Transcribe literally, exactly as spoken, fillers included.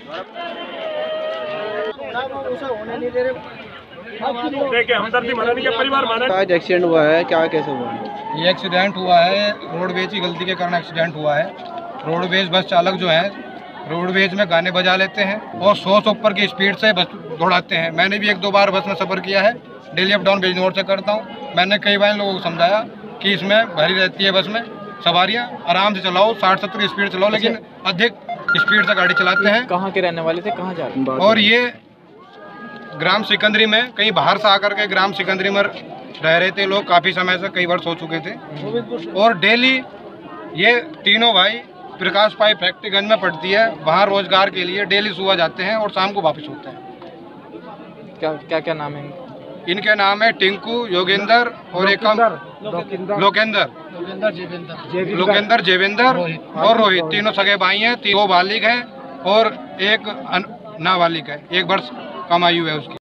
देखिए हमदर्दी मनाने के परिवार माना। आज एक्सीडेंट हुआ है, क्या कैसे हुआ? ये एक्सीडेंट हुआ है रोडवेज की गलती के कारण एक्सीडेंट हुआ है। रोडवेज बस चालक जो हैं रोडवेज में गाने बजा लेते हैं और सौ से ऊपर की स्पीड से बस दौड़ाते हैं। मैंने भी एक दो बार बस में सफ़र किया है, डेली अप डाउन बिजनौर से करता हूँ। मैंने कई बार लोगों को समझाया कि इसमें भरी रहती है बस में सवारियाँ, आराम से चलाओ, साठ सत्तर की स्पीड चलाओ, लेकिन अधिक स्पीड से गाड़ी चलाते हैं। कहाँ के रहने वाले थे, कहाँ जा रहे हैं? और ये ग्राम सिकंदरी में, कहीं बाहर से आकर के ग्राम सिकंदरी में रह रहे थे लोग, काफ़ी समय से, कई वर्ष हो चुके थे। और डेली ये तीनों भाई प्रकाश पाइप फैक्ट्रीगंज में पड़ती है, वहाँ रोजगार के लिए डेली सुबह जाते हैं और शाम को वापस होते हैं। क्या क्या क्या नाम है इनका? इनके नाम है टिंकू, योगेंद्र और एक लोकेंद्र लोकेंद्र जेवेंद्र और रोहित। तीनों सगे भाई हैं, तीनों बालिग हैं और एक नाबालिग है, एक वर्ष कम आयु है उसकी।